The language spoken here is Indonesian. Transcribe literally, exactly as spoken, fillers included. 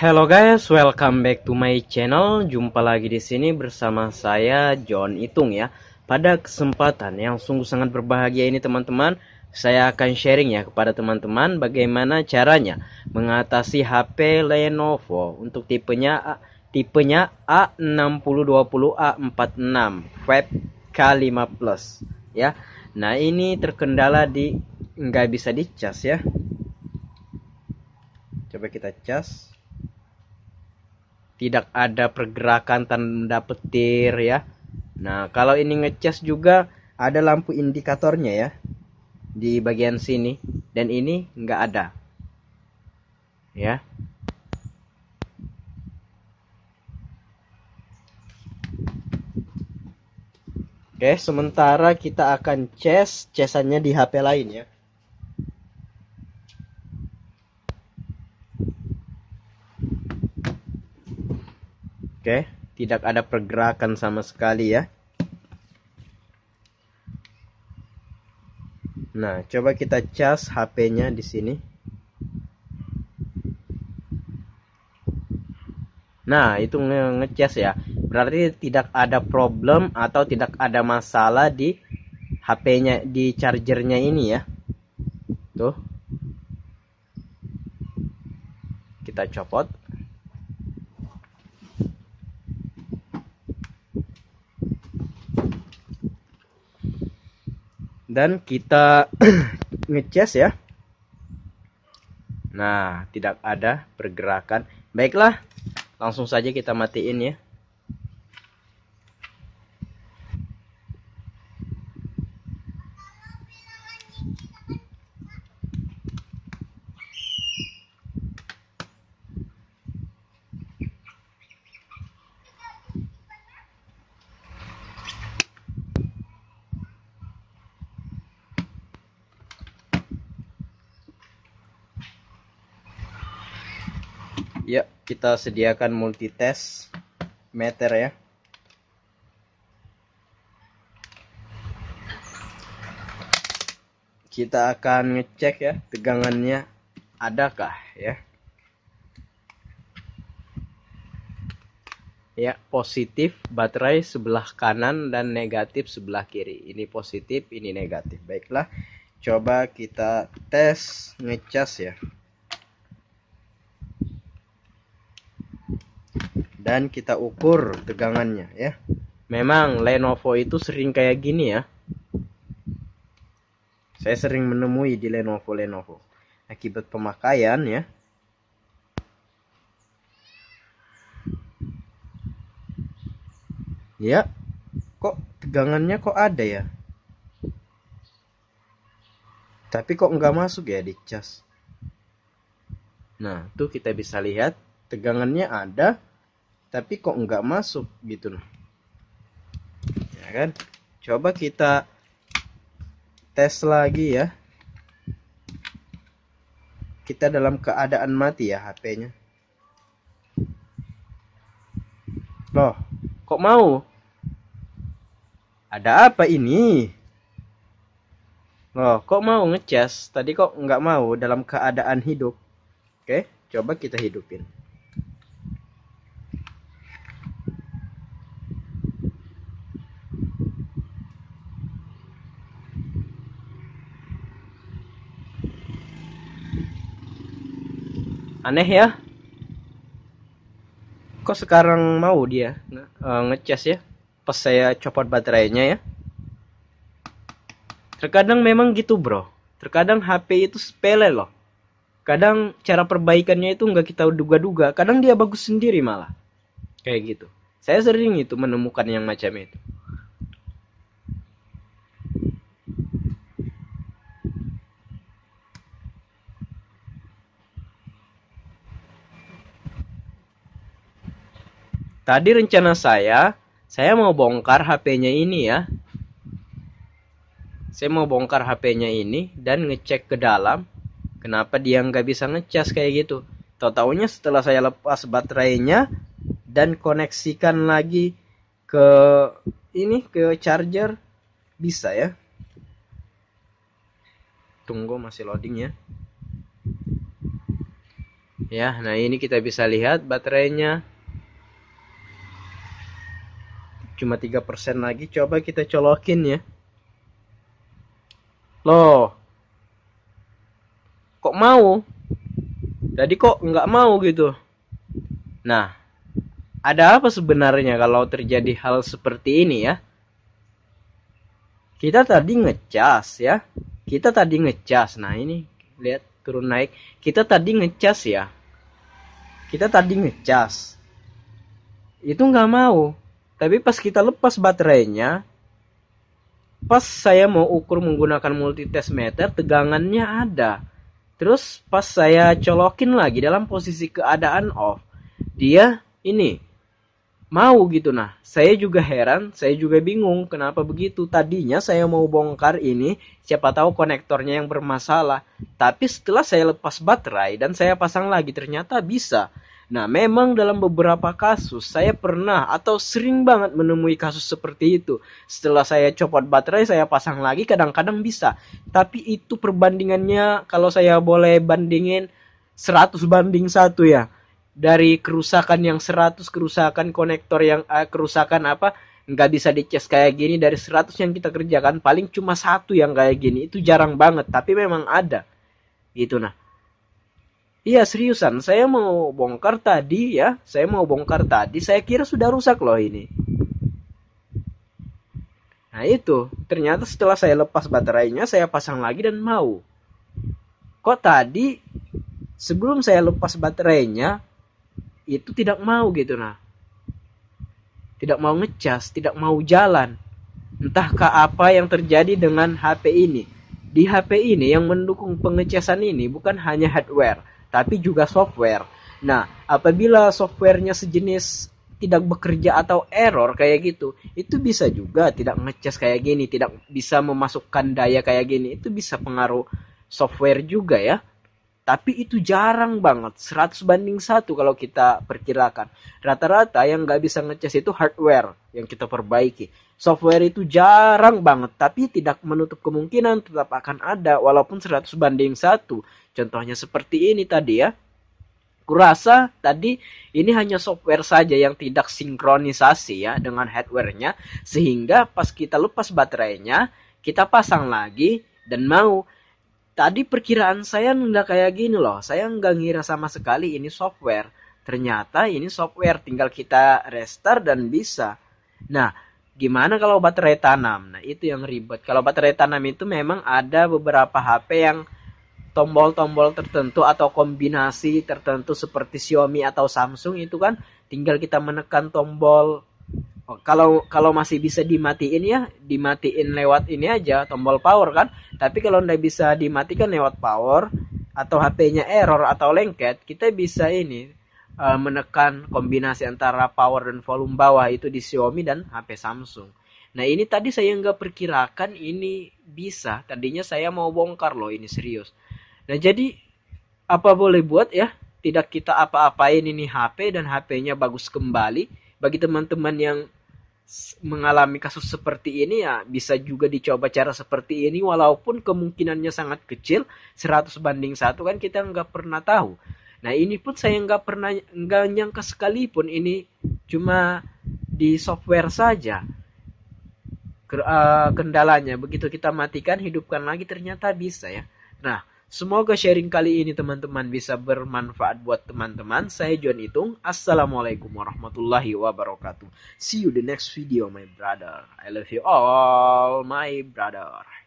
Hello guys, welcome back to my channel. Jumpa lagi di sini bersama saya John Itung ya. Pada kesempatan yang sungguh sangat berbahagia ini teman-teman, saya akan sharing ya kepada teman-teman bagaimana caranya mengatasi H P Lenovo untuk tipenya tipenya A enam nol dua nol A empat enam Web K lima Plus ya. Nah, ini terkendala di nggak bisa dicas ya. Coba kita cas. Tidak ada pergerakan tanda petir ya. Nah, kalau ini ngecas juga ada lampu indikatornya ya di bagian sini, dan ini nggak ada ya. Oke, sementara kita akan cas casannya di H P lain ya. Oke, tidak ada pergerakan sama sekali ya. Nah, coba kita cas H P-nya di sini. Nah, itu ngecas ya. Berarti tidak ada problem atau tidak ada masalah di H P-nya, di chargernya ini ya. Tuh. Kita copot. Dan kita ngecas ya. Nah, tidak ada pergerakan. Baiklah, langsung saja kita matiin ya. Ya, kita sediakan multitest meter ya. Kita akan ngecek ya tegangannya adakah ya. Ya, positif baterai sebelah kanan dan negatif sebelah kiri. Ini positif, ini negatif. Baiklah, coba kita tes ngecas ya. Dan kita ukur tegangannya ya. Memang Lenovo itu sering kayak gini ya. Saya sering menemui di Lenovo Lenovo akibat pemakaian ya. Ya, kok tegangannya kok ada ya? Tapi kok nggak masuk ya di cas. Nah, tuh kita bisa lihat tegangannya ada, tapi kok nggak masuk gitu loh. Ya kan? Coba kita tes lagi ya. Kita dalam keadaan mati ya H P-nya. Loh, kok mau? Ada apa ini? Loh, kok mau ngecas? Tadi kok nggak mau dalam keadaan hidup. Oke, coba kita hidupin. Aneh ya. Kok sekarang mau dia uh, ngecas ya? Pas saya copot baterainya ya. Terkadang memang gitu bro. Terkadang H P itu sepele loh. Kadang cara perbaikannya itu nggak kita duga-duga. Kadang dia bagus sendiri malah. Kayak gitu. Saya sering itu menemukan yang macam itu. Tadi rencana saya, saya mau bongkar H P-nya ini ya. Saya mau bongkar H P-nya ini dan ngecek ke dalam. Kenapa dia nggak bisa ngecas kayak gitu. Tahu-taunya setelah saya lepas baterainya dan koneksikan lagi ke ini, ke charger, bisa ya. Tunggu masih loading ya. Ya, nah ini kita bisa lihat baterainya cuma tiga persen lagi. Coba kita colokin ya. Loh, kok mau? Jadi kok nggak mau gitu. Nah, ada apa sebenarnya kalau terjadi hal seperti ini ya? Kita tadi ngecas ya. Kita tadi ngecas. Nah ini, lihat turun naik. Kita tadi ngecas ya. Kita tadi ngecas. Itu nggak mau. Tapi pas kita lepas baterainya, pas saya mau ukur menggunakan multitest meter, tegangannya ada. Terus pas saya colokin lagi dalam posisi keadaan off, dia ini mau gitu. Nah, saya juga heran, saya juga bingung kenapa begitu. Tadinya saya mau bongkar ini, siapa tahu konektornya yang bermasalah. Tapi setelah saya lepas baterai dan saya pasang lagi, ternyata bisa. Nah, memang dalam beberapa kasus saya pernah atau sering banget menemui kasus seperti itu. Setelah saya copot baterai, saya pasang lagi, kadang-kadang bisa. Tapi itu perbandingannya kalau saya boleh bandingin seratus banding satu ya. Dari kerusakan yang seratus, kerusakan konektor yang uh, kerusakan apa nggak bisa dicas kayak gini, dari seratus yang kita kerjakan paling cuma satu yang kayak gini. Itu jarang banget, tapi memang ada gitu. Nah, iya seriusan, saya mau bongkar tadi ya, saya mau bongkar tadi, saya kira sudah rusak loh ini. Nah itu, ternyata setelah saya lepas baterainya, saya pasang lagi dan mau. Kok tadi sebelum saya lepas baterainya itu tidak mau gitu. Nah, tidak mau ngecas, tidak mau jalan. Entahkah apa yang terjadi dengan H P ini. Di H P ini yang mendukung pengecasan ini bukan hanya hardware, tapi juga software. Nah, apabila softwarenya sejenis tidak bekerja atau error kayak gitu, itu bisa juga tidak ngecas kayak gini, tidak bisa memasukkan daya kayak gini. Itu bisa pengaruh software juga ya. Tapi itu jarang banget, seratus banding satu kalau kita perkirakan. Rata-rata yang nggak bisa ngecas itu hardware yang kita perbaiki. Software itu jarang banget, tapi tidak menutup kemungkinan tetap akan ada walaupun seratus banding satu. Contohnya seperti ini tadi ya. Kurasa tadi ini hanya software saja yang tidak sinkronisasi ya dengan hardware-nya. Sehingga pas kita lepas baterainya, kita pasang lagi dan mau. Tadi perkiraan saya nggak kayak gini loh. Saya nggak ngira sama sekali ini software. Ternyata ini software. Tinggal kita restart dan bisa. Nah, gimana kalau baterai tanam? Nah, itu yang ribet. Kalau baterai tanam itu memang ada beberapa H P yang tombol-tombol tertentu atau kombinasi tertentu seperti Xiaomi atau Samsung itu kan tinggal kita menekan tombol. Oh, kalau kalau masih bisa dimatiin ya, dimatiin lewat ini aja tombol power kan. Tapi kalau nggak bisa dimatikan lewat power atau H P-nya error atau lengket, kita bisa ini uh, menekan kombinasi antara power dan volume bawah itu di Xiaomi dan H P Samsung. Nah ini tadi saya nggak perkirakan ini bisa. Tadinya saya mau bongkar loh, ini serius. Nah jadi apa boleh buat ya? Tidak kita apa-apain ini H P dan H P-nya bagus kembali. Bagi teman-teman yang mengalami kasus seperti ini ya bisa juga dicoba cara seperti ini walaupun kemungkinannya sangat kecil, seratus banding satu kan kita nggak pernah tahu. Nah ini pun saya nggak pernah nggak nyangka sekalipun ini cuma di software saja kendalanya. Begitu kita matikan hidupkan lagi ternyata bisa ya. Nah semoga sharing kali ini teman-teman bisa bermanfaat buat teman-teman. Saya John Itung. Assalamualaikum warahmatullahi wabarakatuh. See you the next video my brother. I love you all my brother.